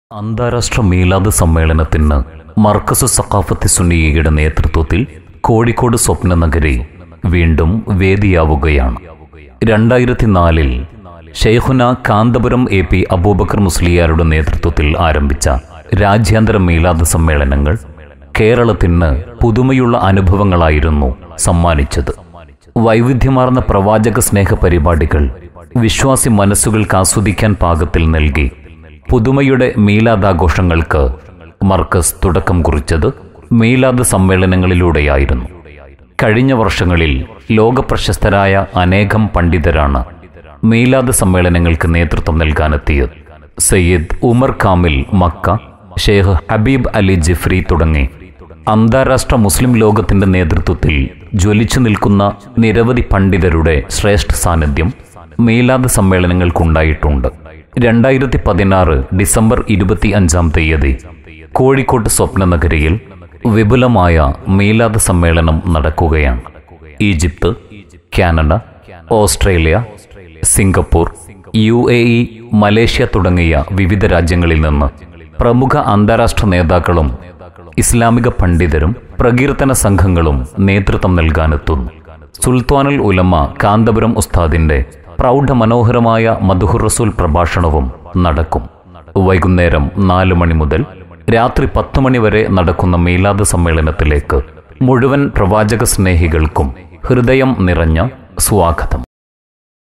അന്താരാഷ്ട്ര മീലാദ് സമ്മേളനത്തിന് മർക്കസു സഖാഫത്ത് സുന്നിയയുടെ നേതൃത്വത്തിൽ കോഴിക്കോട് സ്വപ്നനഗരി വീണ്ടും വേദിയാവുകയാണ്. 2004 ഷെയ്ഖുന കാന്തപുരം AP അബൂബക്കർ മുസ്ലിയാരുടെ നേതൃത്വത്തിൽ ആരംഭിച്ച രാജ്യാന്തര മീലാദ് സമ്മേളനങ്ങൾ കേരളത്തിന് പുതുമയുള്ള അനുഭവങ്ങളായിരുന്നു സമ്മാനിച്ചത്. വൈവിധ്യമാർന്ന പ്രവാചക സ്നേഹ പരിപാടികൾ വിശ്വാസി മനസ്സുകൾക്ക് ആസ്വദിക്കാൻ പാകത്തിൽ നൽകി പുതുമയുടെ മീലാദാഘോഷങ്ങൾക്ക് മർക്കസ് തുടക്കം കുറിച്ചത് മീലാദ് സമ്മേളനങ്ങളിലൂടെയായിരുന്നു. കഴിഞ്ഞ വർഷങ്ങളിൽ ലോകപ്രശസ്തരായ അനേകം പണ്ഡിതരാണ് മീലാദ് സമ്മേളനങ്ങൾക്ക് നേതൃത്വം നൽകാനെത്തിയത്. Sayyid Umar Kamil Mecca, Sheikh Habib Ali Jifri തുടങ്ങി അന്താരാഷ്ട്ര മുസ്ലിം ലോകത്തിന്റെ നേതൃത്വത്തിൽ ജ്വലിച്ചു നിൽക്കുന്ന നിരവധി പണ്ഡിതരുടെ ശ്രേഷ്ഠ സാന്നിധ്യം മീലാദ് സമ്മേളനങ്ങൾക്കുണ്ടായിട്ടുണ്ട്. 2016 ഡിസംബർ 25 കോഴിക്കോട്ട് സ്വപ്നനഗരിയിൽ വിപുലമായ മീലാദ് സമ്മേളനം നടക്കുകയാണ്. Egypt, Canada, Australia, Singapore, UAE, Malaysia തുടങ്ങിയ വിവിധ രാജ്യങ്ങളിൽ നിന്ന് പ്രമുഖ അന്താരാഷ്ട്ര നേതാക്കളും ഇസ്ലാമിക പണ്ഡിതരും പ്രകീർത്തന സംഘങ്ങളും നേതൃത്വം നൽകാനെത്തുന്നു. സുൽത്താനുൽ ഉലമ കാന്തപുരം ഉസ്താദിന്റെ പ്രൗഢമനോഹരമായ മദ്ഹുർ റസൂൽ പ്രഭാഷണവും നടക്കും. വൈകുന്നേരം 4 മണി മുതൽ രാത്രി 10 മണി വരെ നടക്കുന്ന മീലാദ് സമ്മേളനത്തിലേക്ക് മുഴുവൻ പ്രവാചക സ്നേഹികൾക്കും ഹൃദയം നിറഞ്ഞ സ്വാഗതം.